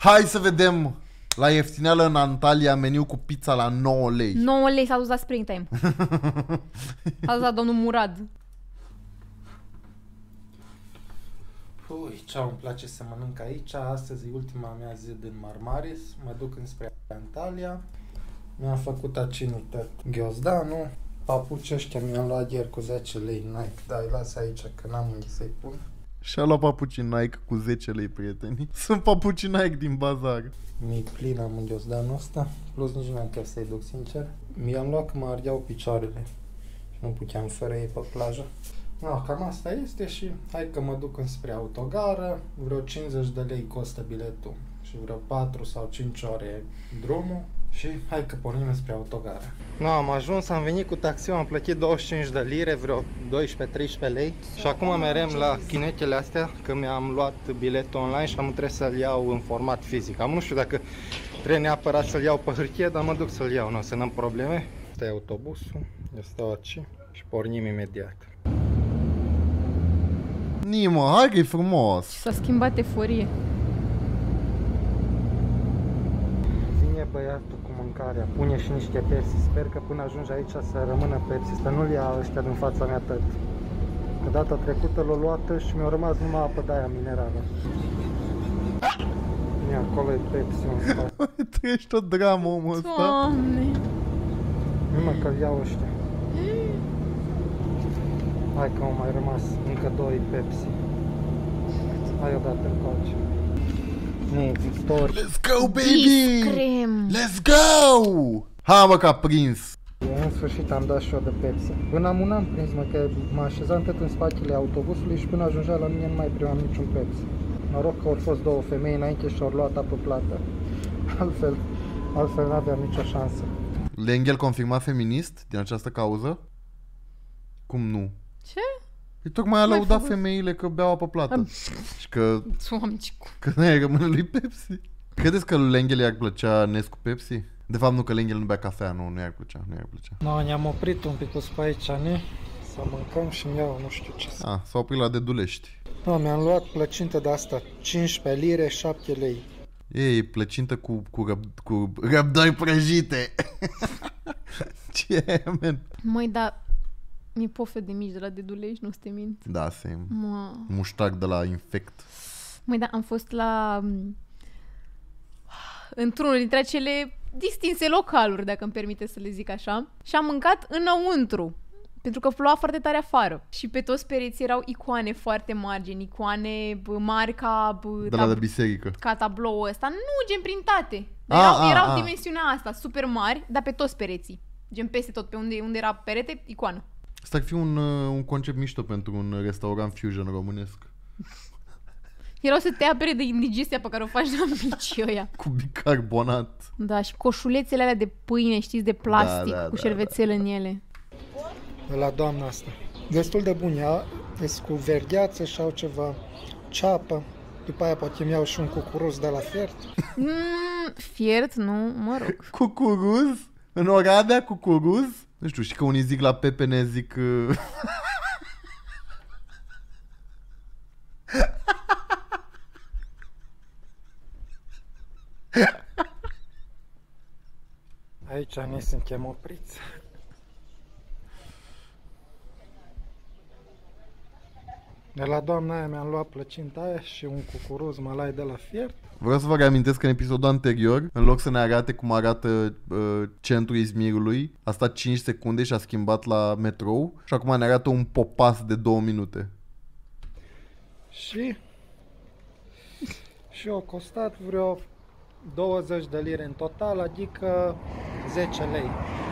Hai să vedem la ieftineală în Antalya meniu cu pizza la 9 lei. 9 lei s-a dus la Springtime. S-a dus la domnul Murad. Ui, ce-mi place să mănânc aici. Astăzi e ultima mea zi din Marmaris. Mă duc înspre Antalya. Mi-am făcut acinită ghiozdanul. Papuci ăștia mi-am luat ieri cu 10 lei Nike. Da, îi las aici că n-am unde să-i pun. Și-a luat papuci Nike cu 10 lei, prieteni. Sunt papuci Nike din bazar. Mi-i plin am în ghiozdanul ăsta. Plus nici n-am chef să-i duc, sincer. Mi-am luat că mă ardeau picioarele. Și nu puteam fără ei pe plajă. No, cam asta este și hai că mă duc înspre autogară. Vreo 50 de lei costă biletul și vreo 4 sau 5 ore drumul. Și hai că pornim spre autogară. No, am ajuns, am venit cu taxiul, am plătit 25 de lire, vreo 12-13 lei. Și acum merem la chinetele astea, că mi-am luat biletul online și am trebuie să-l iau în format fizic. Am nu știu dacă trebuie neapărat să-l iau pe hârtie, dar mă duc să-l iau, nu o să n-am probleme. Asta e autobusul, eu stau aici și pornim imediat. Nimă, hai că e frumos. S-a schimbat eforie. Vine băiatul cu mâncarea, pune și niște Pepsi. Sper că până ajungi aici să rămână Pepsi, să nu-l ia ăștia din fața mea tot. Că data trecută l-a luat și mi-a rămas numai apă de aia minerală. E acolo e Pepsi în spate. Trăiești o dramă, omul ăsta. Doamne. Numai că-l iau ăștia. Hai că au mai rămas încă 2 Pepsi. Hai odată încoace. Nu, Victor. Let's go, baby! Discrem. Let's go! Ha, mă, că a prins. În sfârșit am dat și eu de Pepsi. Până am n-am prins, mă, că mă așezam tot în spatele autobuzului și până ajungea la mine nu mai primeam niciun Pepsi. Noroc că au fost 2 femei înainte și au luat apă plată. Altfel n-aveam nicio șansă. Lenghel confirmat feminist din această cauză? Cum nu? Ce? Păi tocmai a lăudat femeile că beau apă plată. Și că... Doamne, Că n-ai rămâne lui Pepsi. Credeți că lui Lenghel i-ar plăcea Nescu Pepsi? De fapt nu, că Lenghel nu bea cafea, nu i-ar plăcea, nu i-ar plăcea. No, ne-am oprit un pic pe aici, ne? Să mâncăm și mi iau nu știu ce să... S-a oprit la Dedulești. No, mi-am luat plăcintă de asta, 15 lire, 7 lei. Ei, plăcintă cu răbdoi prăjite. Ce e, man? măi, dar mi-e poftă de mici de la Dedulești, nu te mint. Da, same. Mă. Muștac de la Infect. Măi, da, am fost la... într-unul dintre acele distinse localuri, dacă îmi permite să le zic așa, și am mâncat înăuntru, pentru că ploua foarte tare afară. Și pe toți pereții erau icoane foarte mari, gen icoane mari ca... De la de biserică. ca tabloul ăsta. Nu, gen printate. Erau dimensiunea asta, super mari, dar pe toți pereții. Gen peste tot, pe unde era perete, icoană. Asta ar fi un concept mișto pentru un restaurant fusion românesc. Erau să te apere de indigestia pe care o faci la micii ăia. Cu bicarbonat. Da, și coșulețele alea de pâine, știți, de plastic, cu șervețele în ele. La doamna asta. Destul de bun, ea cu vergheață și au ceva ceapă. După aia poate îmi iau și un cucuruz de la Fiert. Fiert, nu, mă rog. Cucuruz? În Oradea, cucuruz? Nu știu, și că unii zic la pepene, zic... Aici ne suntem opriți. De la doamna aia mi-am luat plăcinta aia și un cucuruz malai de la Fiert. Vreau să vă reamintesc că în episodul anterior, în loc să ne arate cum arată centrul Izmirului, a stat 5 secunde și a schimbat la metrou și acum ne arată un popas de 2 minute. Și au costat vreo 20 de lire în total, adică 10 lei.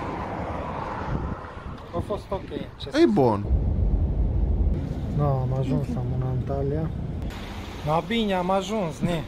A fost ok. E bun. No, am ajuns în Antalya. No, bine, am ajuns, ne.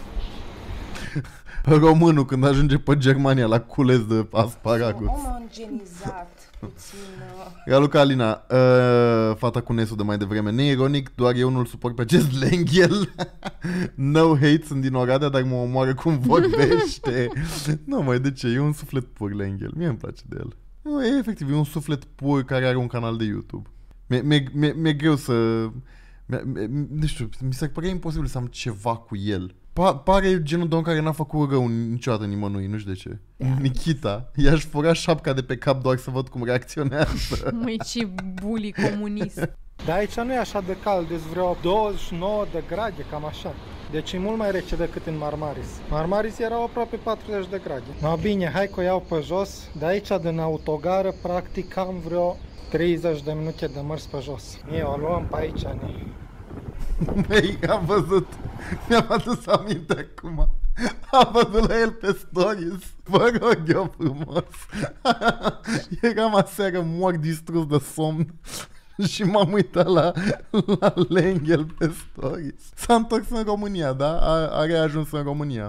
Românul când ajunge pe Germania la cules de asparagus. Omogenizat puțin. Raluca Alina, fata cu Nesu de mai devreme. Neironic, doar eu nu-l suport pe acest Lenghel. No hate, sunt din Oradea, dar mă omoară cum vorbește. Nu, mai de ce? E un suflet pur Lenghel. Mie îmi place de el. Nu, e efectiv, e un suflet pur care are un canal de YouTube. Mi-e greu să... Nu știu, mi se părea imposibil să am ceva cu el. Pare genul de om care n-a făcut rău niciodată nimănui, nu știu de ce. Da. Nikita, i-aș fura șapca de pe cap doar să văd cum reacționează. Măi, ce bully comunist. Dar aici nu e așa de cald, deci vreo 29 de grade, cam așa. Deci e mult mai rece decât în Marmaris. Marmaris erau aproape 40 de grade. No, bine, hai că o iau pe jos. De aici, din autogară, practic am vreo 30 de minute de mers pe jos. Eu o luăm pe aici, ne. Măi, am văzut, mi-am adus aminte acum. Am văzut la el pe stories. Vă rog eu frumos. Eram aseară mort distrus de somn. Și m-am uitat la Lenghel pe stories. S-a întors în România, da? A reajuns în România.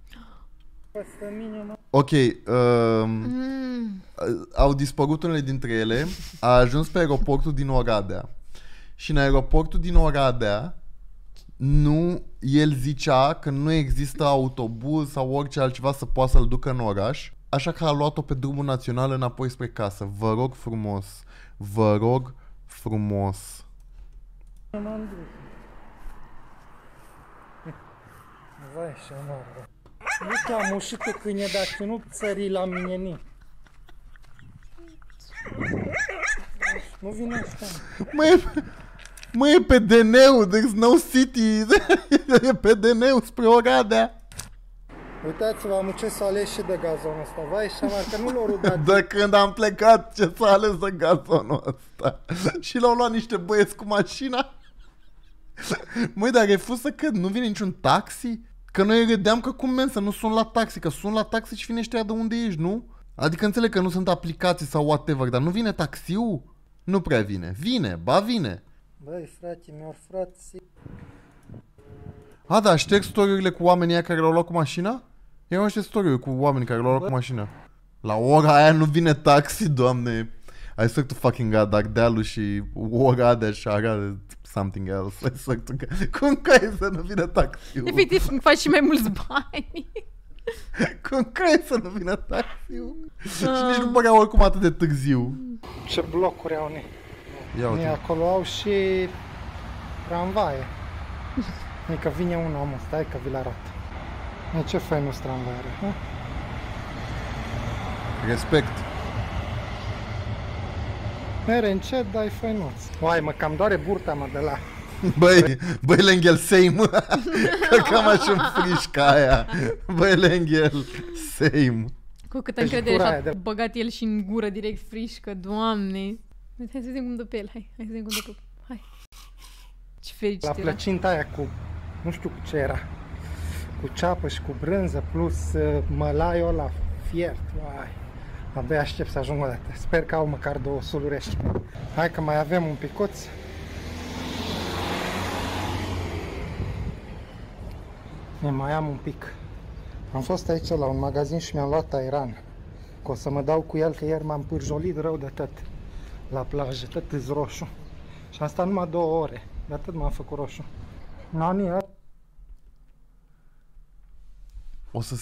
Ok, au dispărut unele dintre ele. A ajuns pe aeroportul din Oradea. Și în aeroportul din Oradea el zicea că nu există autobuz sau orice altceva să poată să-l ducă în oraș. Așa că a luat-o pe drumul național înapoi spre casă. Vă rog frumos. Vă rog frumos. Vai, și amară. Nu te-am ușit cu câine, dar tu nu țări la mine ni. Nu vine asta. Mă, e pe DN-ul, de Snow City. E pe DN-ul spre Oradea. Uitați-vă, am ce să ales și de gazonul ăsta. Vai, și amară, că nu l-au rudat. De când am plecat, ce s-a ales de gazonul ăsta. Și l-au luat niște băieți cu mașina. Măi, dar refuz să cred, nu vine niciun taxi? Că noi râdeam că cum men să nu sun la taxi, că sun la taxi și vine ăștia de unde ești, nu? Adică înțeleg că nu sunt aplicații sau whatever, dar nu vine taxiul? Nu prea vine. Vine, ba vine. Băi, frate, mi-au frații. A, da, șterg story-urile cu oamenii aia care l-au luat cu mașina? Erau niște story-uri cu oamenii care l-au luat cu mașina. La ora aia nu vine taxi, doamne. I swear to fucking God, Ardealul și Oradea și Arad something else. I swear to God. Cum crezi să nu vină taxiul? Efectiv, faci și mai mulți bani. Cum crezi să nu vină taxiul? Și nici nu părea oricum atât de târziu. Ce blocuri au ne. Ia uite. Acolo au și tramvaie. Că vine un om, stai că vi-l arată. Ce fainus tramvai are, Respect. Mere încet, dar e fainuț. Oai, mă, cam doare burta, mă, de la... Băi, Lenghel, same. Că cam așa frișca aia. Băi, Lenghel, same. Cu câtă încredere și-a băgat el și în gură direct frișcă, Doamne. Hai să vedem cum dă pe el, hai să vedem cum dă pe el. Hai. Ce fericit era. La plăcinta aia cu, nu știu cu ce era, cu ceapă și cu brânză, plus mălaiul ăla fiert. Uai. Abia aștept să ajung o dată. Sper că au măcar 2 sulurești. Hai că mai avem un picuț. Ne mai am un pic. Am fost aici la un magazin și mi-am luat Airan. Că o să mă dau cu el, că ieri m-am pârjolit rău de tot. La plajă, tot îs roșu. Și asta numai 2 ore. De atât m-am făcut roșu. Nani, o să...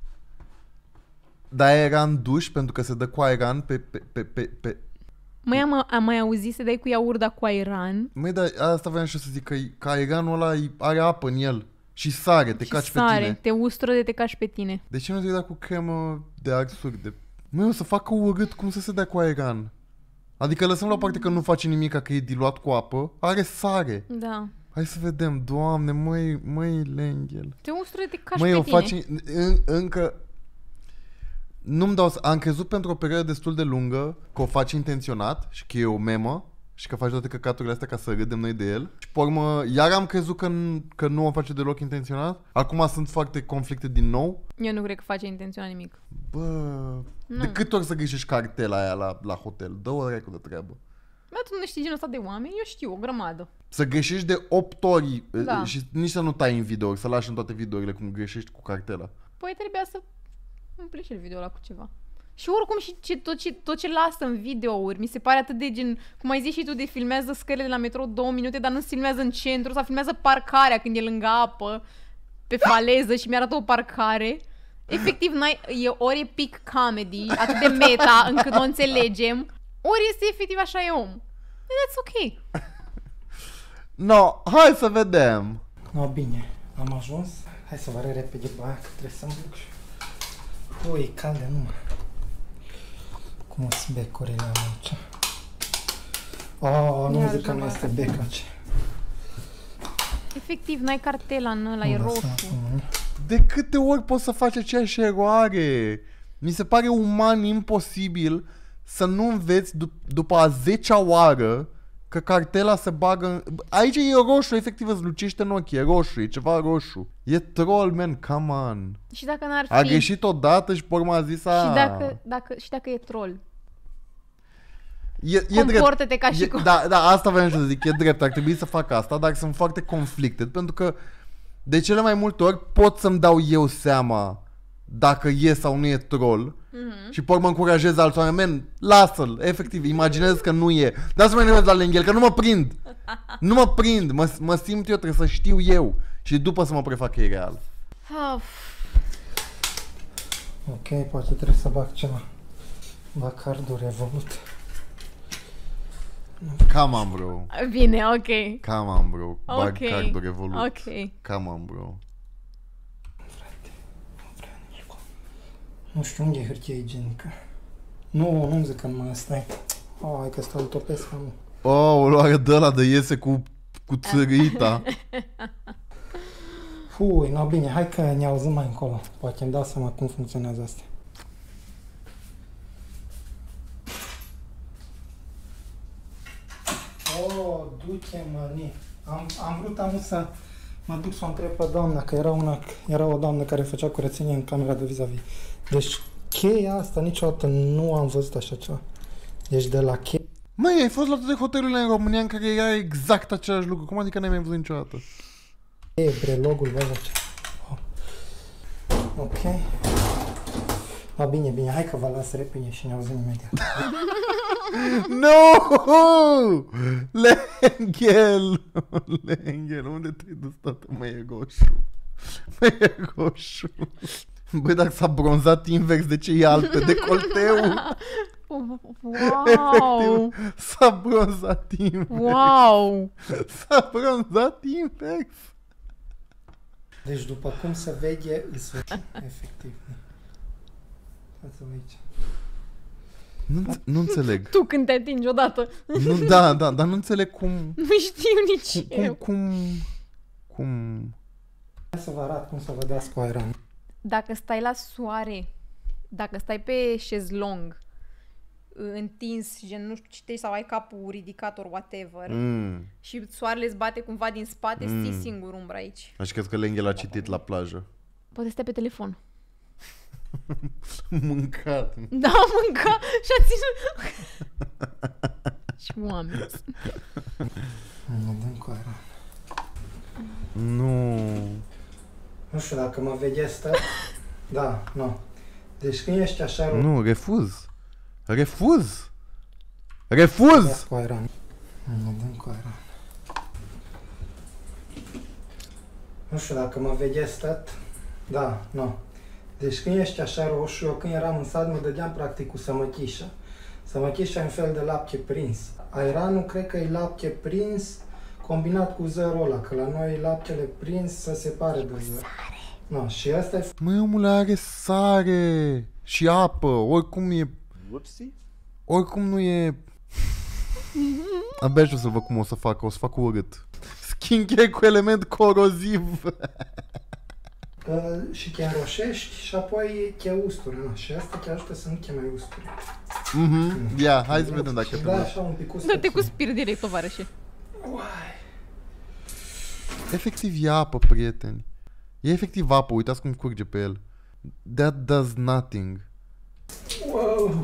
Da, era în duș pentru că se dă cu Airan pe... Măi, am mai auzit să dai cu iaurda cu Airan? Măi, dar asta vreau și să zic, că Airanul ăla are apă în el. Și sare, te caci pe tine. Te ustură de te caci pe tine. De ce nu te-ai dat cu cremă de arsuri? Măi, o să facă urât cum să se dea cu Airan. Adică lăsăm la o parte că nu face nimic, că e diluat cu apă. Are sare. Da. Hai să vedem, Doamne, măi, Lenghel. Te ustură de te caci pe tine. Măi, o faci încă... Nu-mi dau... Am crezut pentru o perioadă destul de lungă că o faci intenționat și că e o memă și că faci toate căcaturile astea ca să râdem noi de el. Și pe urmă, iar am crezut că nu o face deloc intenționat. Acum sunt foarte conflicte din nou. Eu nu cred că face intenționat nimic. Bă... De câte ori să greșești cartela aia la hotel? Dă-o dracu de treabă. Bă, tu nu știi genul ăsta de oameni? Eu știu, o grămadă. Să greșești de 8 ori da. Și nici să nu tai în video, să lași în toate videourile cum greșești cu cartela. Păi trebuia să umpli și el video ăla cu ceva. Și oricum și tot ce lasă în videouri mi se pare atât de gen, cum ai zis și tu, de filmează scările de la metrou 2 minute, dar nu se filmează în centru, sau filmează parcarea când e lângă apă, pe faleză și mi-arată o parcare. Efectiv, ori e peak comedy, atât de meta încât o înțelegem, ori este efectiv așa e om. And that's ok. No, hai să vedem. No, bine, am ajuns. Hai să vă arăt repede, bă, că trebuie să-mi duc și... Ui, e caldă, nu mă. Cum o să becurile am aici? Oh, nu zic că nu este becace. Efectiv, n-ai cartela în ăla, e roșu. De câte ori poți să faci aceeași eroare? Mi se pare uman imposibil să nu înveți după a 10-a oară că cartela se bagă în... Aici e roșu, efectiv îți lucește în ochi, e roșu, e ceva roșu. E troll, man, come on. Și dacă n-ar fi... A greșit odată și pe urmă a zis Și dacă e troll. E comportă-te ca și cum. Da, asta vreau să zic, e drept, ar trebui să fac asta, dar sunt foarte conflicted, pentru că de cele mai multe ori pot să-mi dau eu seama dacă e sau nu e troll și pe urmă încurajez alți oameni, man, lasă-l, efectiv, imaginez că nu e. Dar să mă enervez la lenghel, că nu mă prind. Nu mă prind, mă simt eu, trebuie să știu eu și după să mă prefac că e real. Ok, poate trebuie să bag ceva. Bacardul Revolut. Come on, bro. Bine, ok. Come on, bro. Bag Ok. cardul Revolut. Ok. Come on, bro. Nu știu unde e hârtie igienică. Nu-mi zic că numai asta e. Hai că stau topesc că nu. Oh, o luare de ăla de iese cu țărita. Ui, no bine, hai că ne auzim mai încolo. Poate îmi dau seama cum funcționează asta. Oh, du-te măni. Am vrut să mă duc să o întreb pe doamna, că era o doamnă care făcea curățenie în camera de vis-a-vis. Deci cheia asta niciodată nu am văzut așa ceva. Deci de la cheia... Măi, ai fost la toate hotelurile în România în care era exact același lucru. Cum adică n-ai mai văzut niciodată? E brelogul, vă ce. Oh. Ok. Bine, hai că vă las repede și ne auzim imediat. No! Lenghel, unde te-ai dus, tată? Mă, e roșu. Băi, dacă s-a bronzat invers, de ce e alb pe decolteu? Wow! Efectiv, s-a bronzat invers. Wow! S-a bronzat invers. Deci după cum se vede, efectiv. Uitați-vă aici. Nu înțeleg. Tu când te atingi odată. Da, dar nu înțeleg cum... Nu știu nici eu. Cum... Hai să vă arăt cum să vă dați cu aeran. Dacă stai la soare, dacă stai pe șezlong, întins, gen nu știu, citești sau ai capul ridicat or whatever și soarele îți bate cumva din spate, ții singur umbra aici. Așa cred că Lenghel a citit la plajă. Poate stai pe telefon. Mâncat. Da, mânca și-a ținut... Și oameni. Ne dăm cu aeran. Nu. Nu știu dacă mă vedeți stă. Da, nu. Deci când ești așa... Nu, refuz. Cu aeran. Ne dăm cu aeran. Nu știu dacă mă vedeți stat. Da, nu. Deci când ești așa roșu, eu când eram în sat mă dădeam practic cu sămăchișa. Sămăchișa e un fel de lapte prins. Aeranul cred că e lapte prins combinat cu zărul ăla, că la noi laptele prins se separe de zăr. No, și asta e... Măi, omule, are sare și apă, oricum e... Oricum nu e... Abia știu să văd cum o să facă, o să fac urât. Skincare cu element coroziv. Și te înroșești și apoi te usturi, no? Și asta te ajută să nu te mai usturi. Ia, hai să vedem dacă te trebuie. așa un pic Dă-te cu spirit direct, tovarășe. Efectiv e apă, prieteni. E efectiv apă, uitați cum curge pe el. That does nothing. Wow!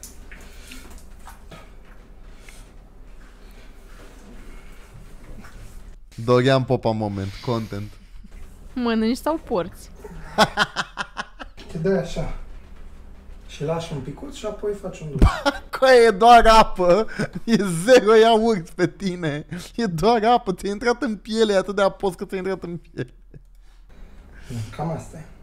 Dorian Popa moment, content. Mănânci sau porți? Te dai așa. Și lași un picuț și apoi faci un duș. Că e doar apă, e zero iaurt pe tine. E doar apă, ți-a intrat în piele, e atât de apos că ți-a intrat în piele. Cam asta e.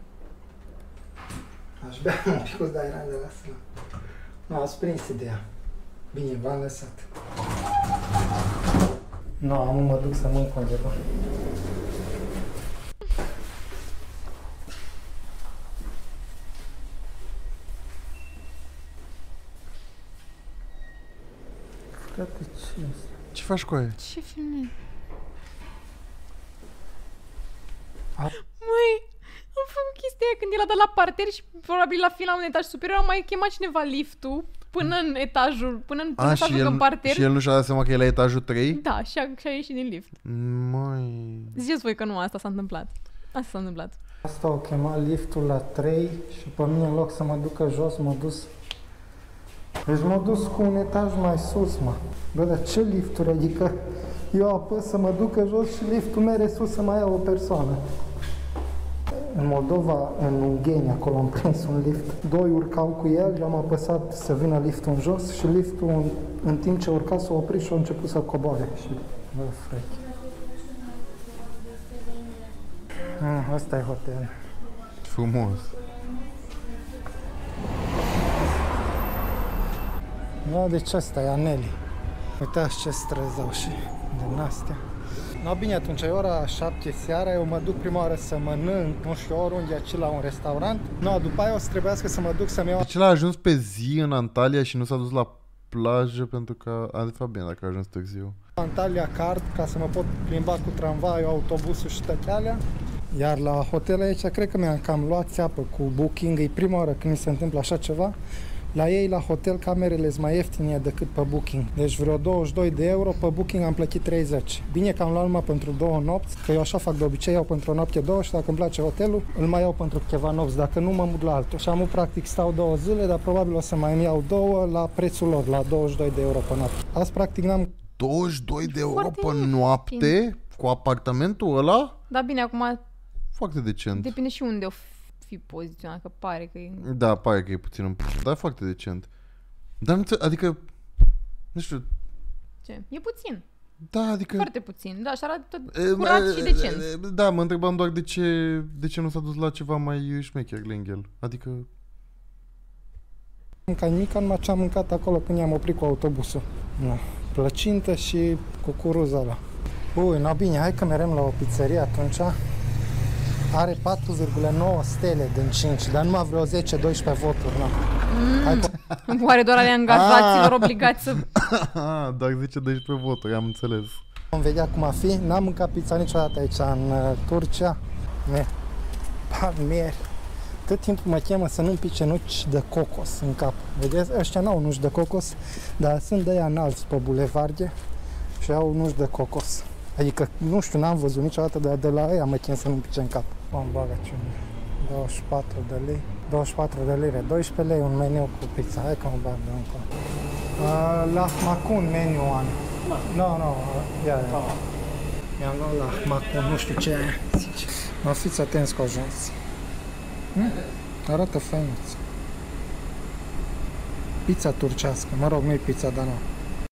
Aș bea un picuț de aeran de la asta. Nu, ați prins ideea. Bine, v-am lăsat. Nu, am mă duc să mănânc undeva. Frate, ce este? Ce faci cu aia? Ce filmezi? A- Măi, am făcut chestia aia când el a dat la parter și probabil la final un etaj superior a mai chemat cineva liftul până în etajul, până în etajul în parter. Și el nu și-a dat seama că e la etajul 3? Da, și a ieșit din lift. Măi... Ziceți voi că nu, asta s-a întâmplat. Asta s-a întâmplat. Asta o chema liftul la 3 și pe mine în loc să mă ducă jos, m-a dus... Deci m-a dus cu un etaj mai sus, mă. Bă, dar ce lifturi? Adică eu apăs să mă ducă jos și liftul mere sus să mai ia o persoană. În Moldova, în Ungheni, acolo am prins un lift. Doi urcau cu el, eu am apăsat să vină liftul în jos și liftul, în timp ce urca, s-a oprit și a început să coboare. Și, bă, frechi. Ăsta e hotel. Frumos. Da, deci ăsta e Aneli. Uitați ce străzi au și din astea. No, bine, atunci e ora 7 seara, eu mă duc prima oară să mănânc, nu știu, oriunde aici la un restaurant. No, după aia o să trebuiască să mă duc să-mi iau... Deci el a ajuns pe zi în Antalya și nu s-a dus la plajă pentru că... A, de fapt bine dacă a ajuns târziu. Antalya Card ca să mă pot plimba cu tramvaiul, autobusul și toate alea. Iar la hotel aici, cred că mi-am cam luat țeapă cu booking, e prima oară când mi se întâmplă așa ceva. La ei, la hotel, camerele sunt mai ieftine decât pe booking. Deci vreo 22 de euro, pe booking am plătit 30. Bine că am luat numai pentru 2 nopți, că eu așa fac de obicei, iau pentru o noapte 2 și dacă îmi place hotelul, îl mai iau pentru câteva nopți, dacă nu mă mut la altul. Și am practic stau 2 zile, dar probabil o să mai iau 2 la prețul lor, la 22 de euro pe noapte. Azi practic n-am... 22 de euro Foarte pe ieftin. noapte? Cu apartamentul ăla? Da, bine, acum Foarte decent. depinde și unde o fi poziționat, că pare că e... Da, pare că e puțin dar e foarte decent. Dar nu adică, nu știu, Ce? E puțin. da, adică... Foarte puțin. Da, și arată curat și decent. Da, mă întrebam doar de ce nu s-a dus la ceva mai șmecher lângă el. Adică... Ca nimic, numai ce am mâncat acolo când i-am oprit cu autobusul. No. Plăcintă și cucuruza ăla. Ui, no bine, hai că merem la o pizzerie atunci. Are 4,9 stele din 5, dar numai vreo 10-12 voturi, no. Hai că... Oare doar ale angajaților obligați să... Doar 10-12 voturi, am înțeles. Vom vedea cum a fi. N-am mâncat pizza niciodată aici în Turcia. Palmieri. Tot timpul mă cheamă să nu-mi pice nuci de cocos în cap. Vedeți? Ăștia n-au nuci de cocos, dar sunt de-aia înalți pe bulevarde și au nuci de cocos. Adică, nu știu, n-am văzut niciodată, dar de la ăia mă chem să nu-mi pice în cap. Am bagă 24 de lei. 24 de lire, 12 lei un meniu cu pizza. Hai că mă bag de încă. Lahmacun meniu an. Nu, ia. Mi-am luat lahmacun, nu știu ce e aia. Mă fiți atenți cu ajuns. Arată făinuț. Pizza turcească, mă rog, nu-i pizza, dar nu.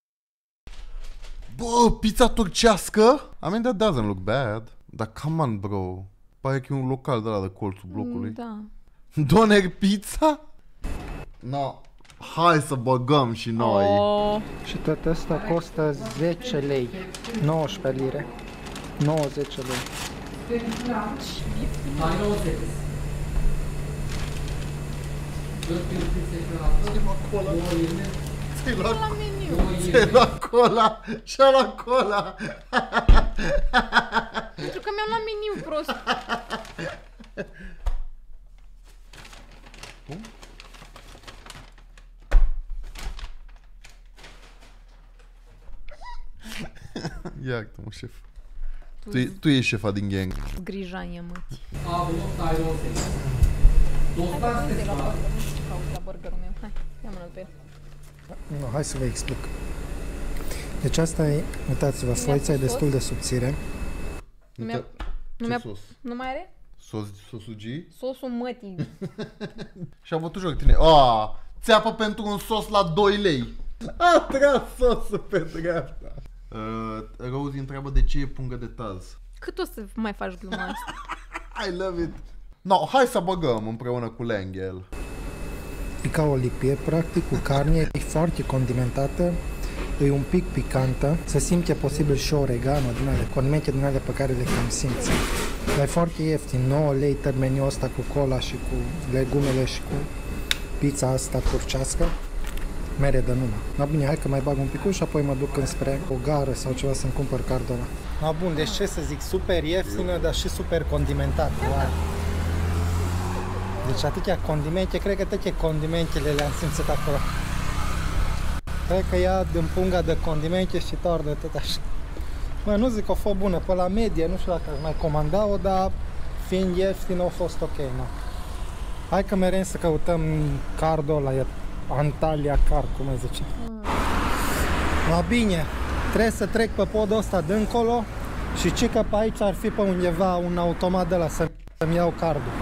Bă, pizza turcească? I mean, that doesn't look bad. Dar come on, bro. Pare că e un local de la de colțul blocului. Da. Doner pizza? No. Hai să băgăm și noi. Oh. Și tot asta costă 10 lei. 19 lire. 90 lei. La meniu. Ți-ai luat cola și-a luat cola. Pentru că mi-am luat meniu prost. Iartă-mă, șef. Tu ești șefa din gang. Grijanie, mă. La burgerul meu. Hai, ia mână pe el. Nu, hai să vă explic. Deci asta e, uitați-vă, foița e destul de subțire. Nu mi-a... Nu mai are? Sosul G? Sosul mătii. Și-a bătut joc tine. Țeapă pentru un sos la 2 lei. A tras sosul pe dreapta. Rosie întreabă de ce e pungă de taz. Cât o să mai faci gluma asta? I love it. No, hai să băgăm împreună cu Lenghel. E ca o lipie, practic, cu carne, e foarte condimentată, e un pic picantă, se simte posibil și oregano din ale, condimente din ale pe care le cam simți. Dar e foarte ieftin, 9 lei tot meniul ăsta cu cola și cu legumele și cu pizza asta turcească. mere de numai. Na bine, hai că mai bag un picuș și apoi mă duc înspre o gară sau ceva să-mi cumpăr cardul ăla. Na bun, deci ce să zic, super ieftină, dar și super condimentat. Wow. Deci atâtea condimente, cred că toate condimentele le-am simțit acolo. Cred că ia din punga de condimente și toarnă tot așa. Mă, nu zic că a fost bună, pe la medie, nu știu dacă aș mai comanda-o, dar fiind ieftin, a fost ok, nu? Hai că merem să căutăm cardul ăla, e Antalya Card, cum îi zice. Ma bine, trebuie să trec pe podul ăsta dincolo și ci că pe aici ar fi pe undeva un automat de ăla să-mi iau cardul.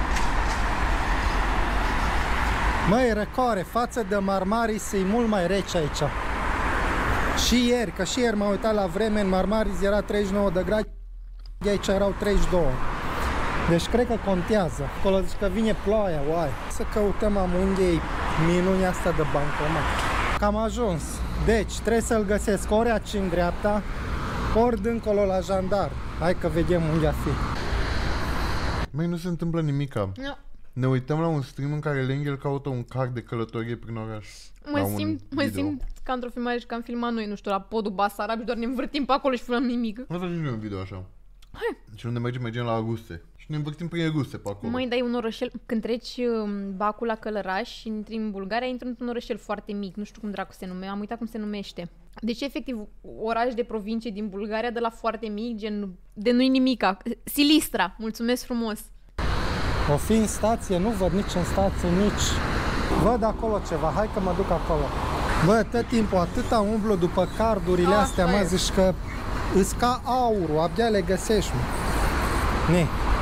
Măi, răcoare, față de Marmaris e mult mai rece aici. Și ieri, că și ieri m-am uitat la vreme, în Marmaris era 39 de grade, aici erau 32. Deci cred că contează. Acolo zice că vine ploaia, uai. Să căutăm amândei minunea asta de bancomat. Cam ajuns. Deci trebuie să-l găsesc ori aici în dreapta, ori dincolo la jandar. Hai că vedem unde a fi. Măi, nu se întâmplă nimica. No. Ne uităm la un stream în care Lenghel caută un card de călătorie prin oraș. Mă simt ca într-o filmare și că am filmat noi, nu știu, la podul Basarab și doar ne învârtim pe acolo și filmăm nimic. Nu facem un video așa. Hai. Și unde mergem la ruse. Și ne învârtim prin ruse pe acolo. Măi, dai un orășel, când treci Bacul la Călăraș și intri în Bulgaria, intri într-un orășel foarte mic, nu știu cum dracu se numește, am uitat cum se numește. Deci, efectiv, oraș de provincie din Bulgaria, de la foarte mic, gen, de nu-i nimica. Silistra, mulțumesc frumos. O fi în stație, nu văd nici în stație, nici... Văd acolo ceva, hai că mă duc acolo. Bă, tot timpul atâta umblu după cardurile astea, mă, zici că îs ca aurul, abia le găsești, mă. Ne.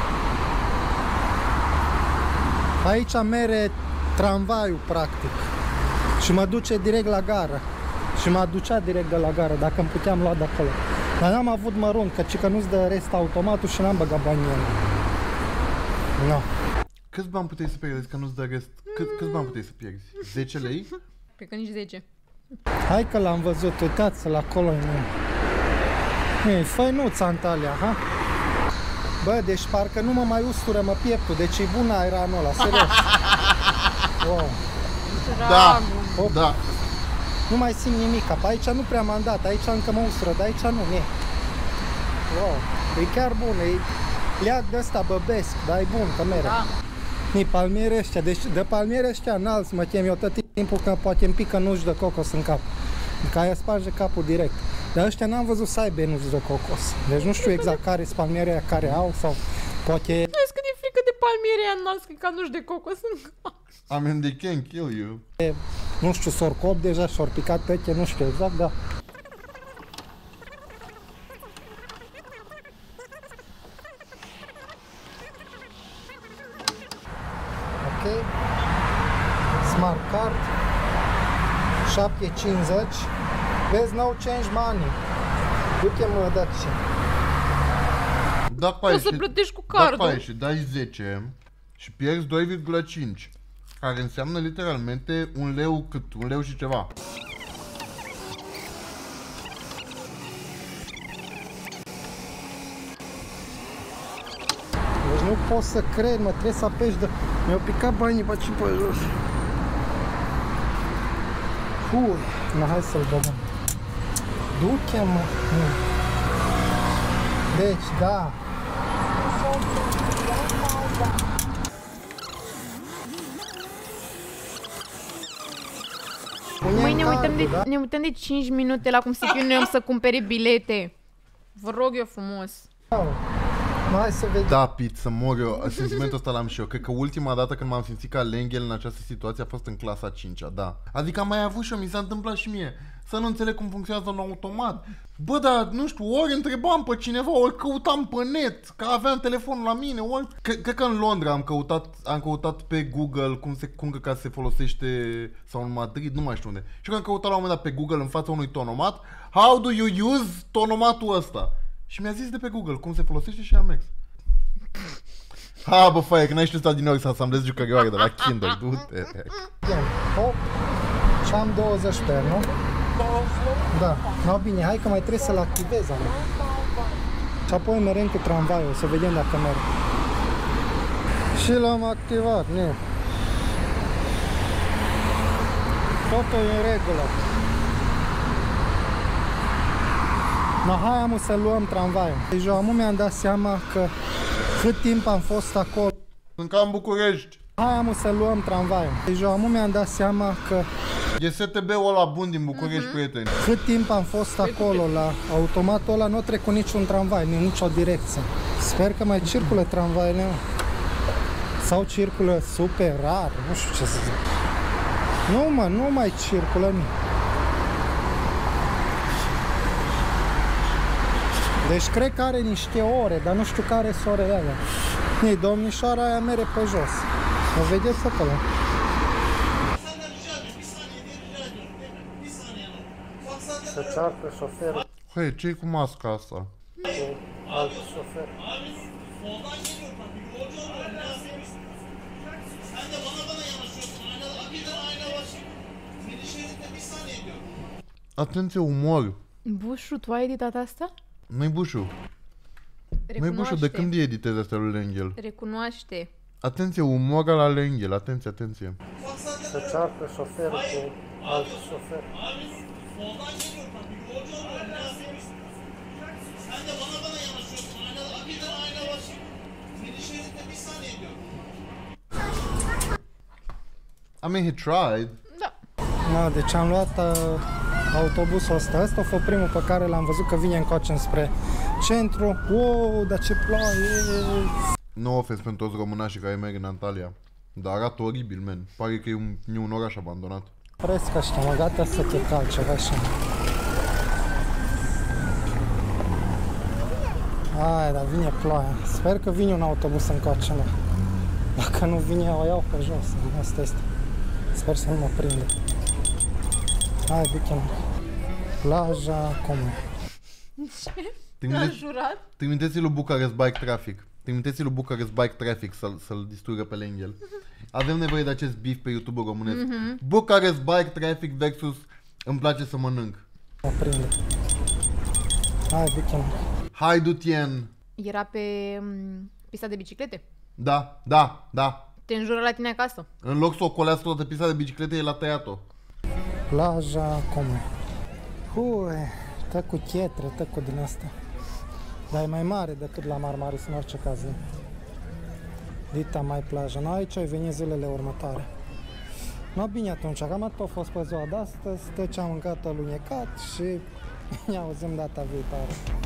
Aici mere tramvaiul, practic. Și mă duce direct la gară. Și mă ducea direct de la gară, dacă îmi puteam lua de acolo. Dar n-am avut mărunt, că nu-ți dă rest automatul și n-am băgat banii în el. No. Câți bani puteai să pierzi că nu-ți dă rest? Câți bani puteai să pierzi? 10 lei? Cred că nici 10. Hai că l-am văzut, uitați-l acolo. Ei, făinuț Antalya, ha? Bă, deci parcă nu mă mai ustură, mă pieptul, deci e bun aeranul ăla, serios. Wow. Da, Hop. da. Nu mai simt nimic, pe aici nu prea m-am dat, aici încă mă ustură, dar aici nu, ne. Wow, e chiar bun, e leac de ăsta băbesc, dar e bun, că mere. Da. Ni palmieri ăștia, deci de palmieri ăștia înalți mă chem eu tot timpul că poate îmi pică nuci de cocos în cap. Că aia sparge capul direct. Dar ăștia n-am văzut să aibă nuci de cocos. Deci nu știu exact care sunt palmierii aia care au sau poate... Vezi cât e frică de palmierii aia înalți, ca nuci de cocos în cap. I mean, they can kill you. Nu știu, s-or cop deja, s-or picat peche, nu știu exact, dar... Ok. Smart card. 7,50. Vezi, no change money. Du-te-mă, dați. Dacă O să plătești cu cardul. Dacă și dai 10 și pierzi 2,5, care înseamnă literalmente un leu cât? Un leu și ceva. Deci nu pot să cred, mă, trebuie să apeși de... Mi-au picat banii pe aici pe jos. Ui, na, hai să-l băgăm. Du-te, mă. Deci, da. Măi, ne uităm de 5 minute la cum se chinuie să cumpere bilete. Vă rog eu frumos. Hai să vedem. Da, Pete, să mor eu. Sentimentul ăsta l-am și eu. Cred că ultima dată când m-am simțit ca Lenghel în această situație a fost în clasa 5-a, da. Adică am mai avut și eu, mi s-a întâmplat și mie. Să nu înțeleg cum funcționează un automat. Bă, dar nu știu, ori întrebam pe cineva, ori căutam pe net, că aveam telefonul la mine, ori... Cred că în Londra am căutat pe Google cum că se folosește, sau în Madrid, nu mai știu unde. Și că am căutat la un moment dat pe Google în fața unui tonomat, how do you use tonomatul ăsta? Și mi-a zis de pe Google cum se folosește și am mers. Ha, bă, faie, că n-ai știut din ori să asamblezi jucărioare de la Kindle, du-te. Hop. Și am 20 pe el, nu? Da. No, bine, hai că mai trebuie să-l activez, am. Și apoi merem cu tramvaiul, să vedem dacă merg. Și l-am activat, nu. Totul e în regulă. No, hai amu să luăm tramvaiul. Deci eu amu mi-am dat seama că cât timp am fost acolo. Sunt ca în București. Hai amu să luăm tramvaiul. Deci eu amu mi-am dat seama că E STB-ul ăla bun din București, prieteni. cât timp am fost acolo la automatul ăla, nu a trecut niciun tramvai, nicio direcție. Sper că mai circulă tramvaiele, mă. Sau circulă super rar, nu știu ce să zic. Nu, mă, nu mai circulă nimic. Deci cred că are niște ore, dar nu știu care sunt orele alea. Ei, domnișoara aia mere pe jos. O vedeți acolo? Se ceartă șoferul Hei, ce-i cu masca asta? cu alt șofer. Atenție, umor. Bușu, tu ai editat asta? Nu-i Bușu. Nu-i Bușu, de când editezi astea lui Lenghel? Recunoaște. Atenție, umor la Lenghel, atenție, atenție. Se ceartă șoferul cu alt șofer. I mean, he tried. Da. Da, deci am luat autobusul ăsta. Ăsta a fost primul pe care l-am văzut că vine încoace înspre centru. Wow, dar ce ploaie! Nu ofens pentru toți românașii care merg în Antalya. Dar arată oribil, man. Pare că e un oraș abandonat. Presc ăștia, mă, gata să te calci, așa. Hai, dar vine ploaia. Sper că vine un autobuz încoace, mă. Dacă nu vine, o iau pe jos. Asta este. Sper să nu mă prinde. Hai, ducem. Plaja Comun. L-am jurat. Trimiteți-l lui Bucharest Bike Traffic. Trimiteți-l lui Bucharest Bike Traffic să-l distrugă pe Lenghel. Avem nevoie de acest beef pe YouTube românesc. Bucharest Bike Traffic versus îmi place să mănânc. Mă prinde. Hai, ducem. Hai, du-tien! Era pe pista de biciclete. Da, da, da. Te înjură la tine acasă. În loc să o colească toată pista de biciclete, el a tăiat-o. Plaja Comun. Ui, tă cu chetre, tă cu din asta. Dar e mai mare decât la Marmaris în orice caz. Dita mai plaja. No, aici ai venit zilele următoare. No, bine atunci, cam atât a fost pe ziua de astăzi. Tot ce am mâncat alunecat și ne auzim data viitoare.